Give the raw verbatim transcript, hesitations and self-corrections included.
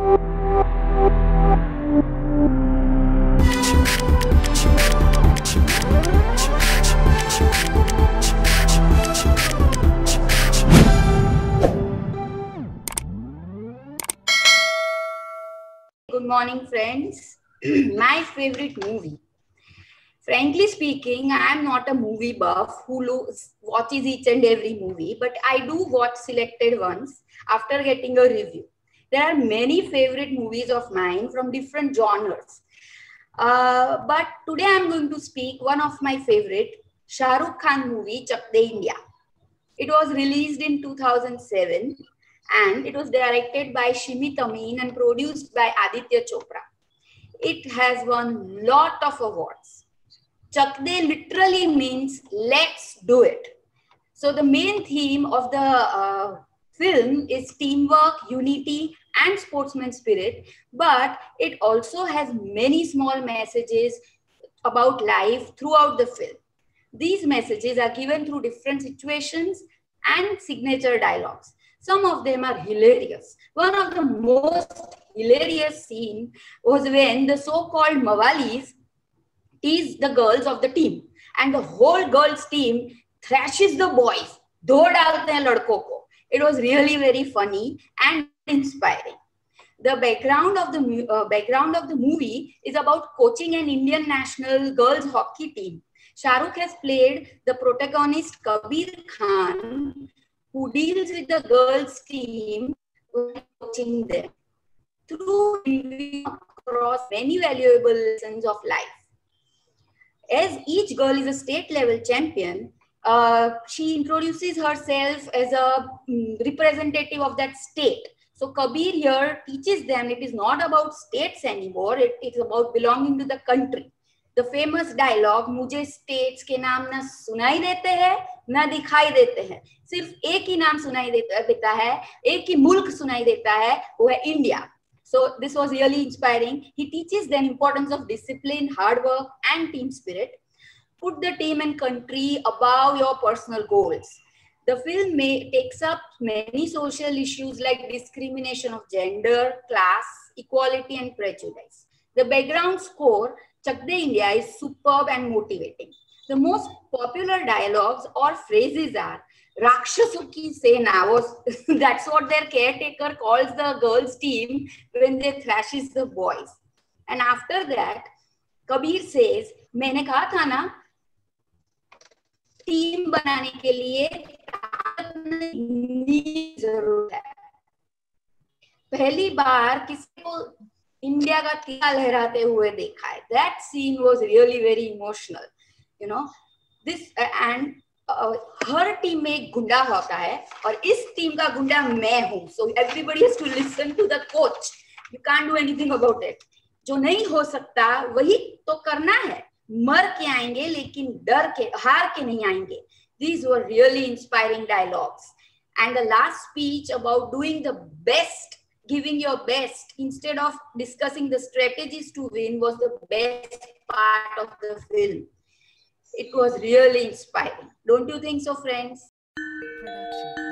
Good morning, friends. My favorite movie. Frankly speaking, I am not a movie buff who looks, watches each and every movie, but I do watch selected ones after getting a review. There are many favorite movies of mine from different genres. Uh, but today I am going to speak one of my favorite, Shah Rukh Khan movie, Chak De India. It was released in two thousand seven and it was directed by Shimit Amin and produced by Aditya Chopra. It has won lot of awards. Chak De literally means let's do it. So the main theme of the uh, film is teamwork, unity and sportsman spirit, but it also has many small messages about life throughout the film. These messages are given through different situations and signature dialogues. Some of them are hilarious. One of the most hilarious scenes was when the so-called Mawalis tease the girls of the team and the whole girls team thrashes the boys. Do dalte hain ladko ko. It was really very funny and inspiring. The background of the uh, background of the movie is about coaching an Indian national girls hockey team. Shah Rukh has played the protagonist Kabir Khan, who deals with the girls team when coaching them. Through interviewing across many valuable lessons of life. As each girl is a state level champion, uh, she introduces herself as a um, representative of that state. So Kabir here teaches them it is not about states anymore, it is about belonging to the country. The famous dialogue, मुझे states के नाम ना सुनाई देते हैं, ना दिखाई देते हैं. सिर्फ एक ही नाम सुनाई देता है, एक ही मुल्क सुनाई देता है, वो है India. So this was really inspiring. He teaches the importance of discipline, hard work, and team spirit. Put the team and country above your personal goals. The film may, takes up many social issues like discrimination of gender, class, equality, and prejudice. The background score, Chak De India, is superb and motivating. The most popular dialogues or phrases are Rakshasoo ki Sena, was that's what their caretaker calls the girls' team when they thrashes the boys. And after that, Kabir says, मैंने कहा था ना, team बनाने के लिए जरूरत है. पहली बार किसी को इंडिया का तिरंगा लहराते हुए देखा है. That scene was really very emotional, you know. This uh, and Uh, हर टीम में एक गुंडा होता है और इस टीम का गुंडा मैं हूं. So everybody has to listen to the coach. You can't do anything about it. जो नहीं हो सकता वही तो करना है. मर के आएंगे लेकिन डर के हार के नहीं आएंगे. These were really inspiring dialogues. And the last speech about doing the best, giving your best instead of discussing the strategies to win was the best part of the film. It was really inspiring. Don't you think so, friends? Production.